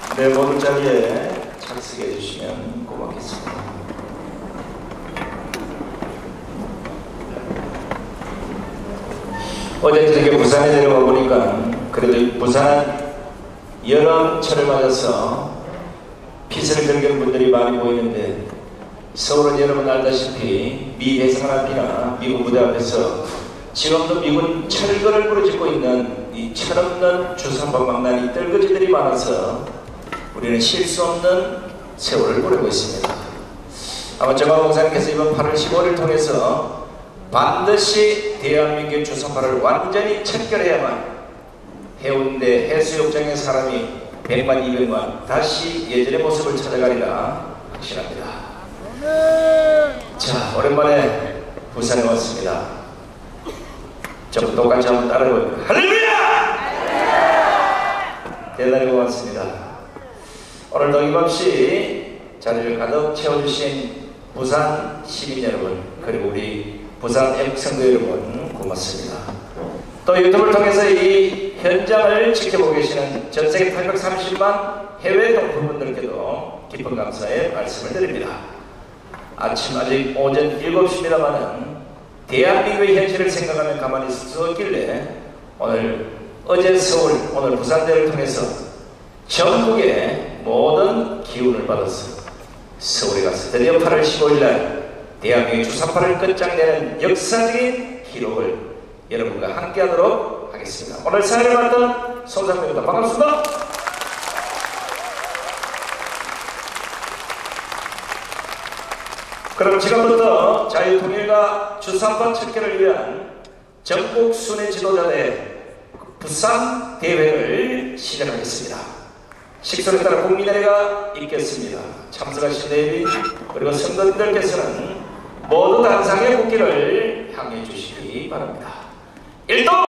네, 모든 자리에 착석해 주시면 고맙겠습니다. 어제 저녁에 부산에 내려와 보니까 그래도 부산은 여름철을 맞아서 피서를 즐기는 분들이 많이 보이는데, 서울은 여러분 알다시피 미 해상을 앞이나 미국 무대 앞에서 지금도 미군 철거를 부르짖고 있는 이 철없는 주상박망난 떨거지들이 많아서 우리는 쉴 수 없는 세월을 보내고 있습니다. 아마 정광훈 목사님께서 이번 8월 15일을 통해서 반드시 대한민국의 주상파를 완전히 척결해야만 해운대 해수욕장의 사람이 100만 200만 다시 예전의 모습을 찾아가리라 확신합니다. 자, 오랜만에 부산에 왔습니다. 좀 똑같이 한번 따라해볼까요? 할렐루야! 대단히 고맙습니다. 오늘 어김없이 자리를 가득 채워주신 부산 시민 여러분, 그리고 우리 부산 애국성도 여러분 고맙습니다. 또 유튜브를 통해서 이 현장을 지켜보고 계시는 전세계 830만 해외 동포분들께도 깊은 감사의 말씀을 드립니다. 아침 아직 오전 7시입니다만은 대한민국의 현실을 생각하면 가만히 있을 수 없길래 오늘 어제 서울, 오늘 부산대를 통해서 전국의 모든 기운을 받아서 서울에 가서 드디어 8월 15일날 대한민국의 주상파를 끝장내는 역사적인 기록을 여러분과 함께하도록 하겠습니다. 오늘 사회를 맡은 손상민입니다. 반갑습니다. 그럼 지금부터 자유통일과 주상파 척결을 위한 전국 순회 지도자의 부산 대회를 시작하겠습니다. 식소에 따라 국민회가 있겠습니다. 참석하신 대비 그리고 성도님들께서는 모두 단상의 국기를 향해 주시기 바랍니다. 1등!